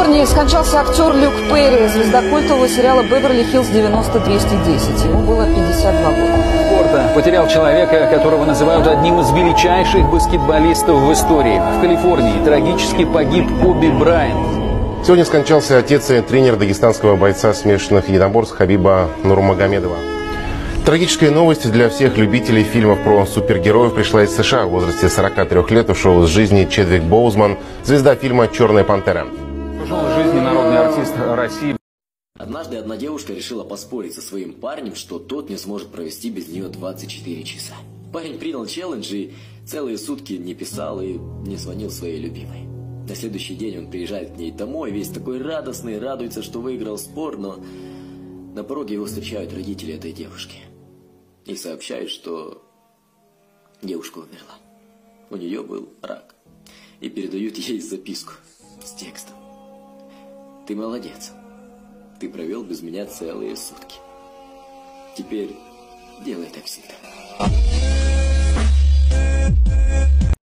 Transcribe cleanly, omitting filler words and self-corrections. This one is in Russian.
Калифорнии скончался актер Люк Перри, звезда культового сериала «Беверли-Хиллз 90-210». Ему было 52 года. Спорта потерял человека, которого называют одним из величайших баскетболистов в истории. В Калифорнии трагически погиб Коби Брайант. Сегодня скончался отец и тренер дагестанского бойца смешанных единоборств Хабиба Нурмагомедова. Трагическая новость для всех любителей фильмов про супергероев пришла из США. В возрасте 43 лет ушел из жизни Чедвик Боузман, звезда фильма «Черная пантера». Ушел из жизни народный артист России. Однажды одна девушка решила поспорить со своим парнем, что тот не сможет провести без нее 24 часа. Парень принял челлендж и целые сутки не писал и не звонил своей любимой. На следующий день он приезжает к ней домой, весь такой радостный, радуется, что выиграл спор, но на пороге его встречают родители этой девушки и сообщают, что девушка умерла. У нее был рак. И передают ей записку с текстом: «Ты молодец. Ты провел без меня целые сутки. Теперь делай так всегда».